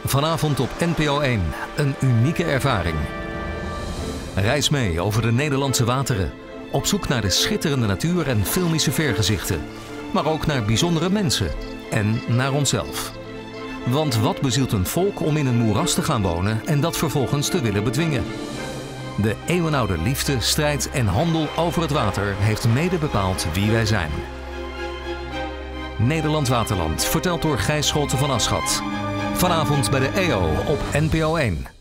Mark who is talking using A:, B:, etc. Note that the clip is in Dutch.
A: Vanavond op NPO 1, een unieke ervaring. Reis mee over de Nederlandse wateren. Op zoek naar de schitterende natuur en filmische vergezichten. Maar ook naar bijzondere mensen en naar onszelf. Want wat bezielt een volk om in een moeras te gaan wonen en dat vervolgens te willen bedwingen? De eeuwenoude liefde, strijd en handel over het water heeft mede bepaald wie wij zijn. Nederland Waterland, verteld door Gijs Scholten van Aschat. Vanavond bij de EO op NPO 1.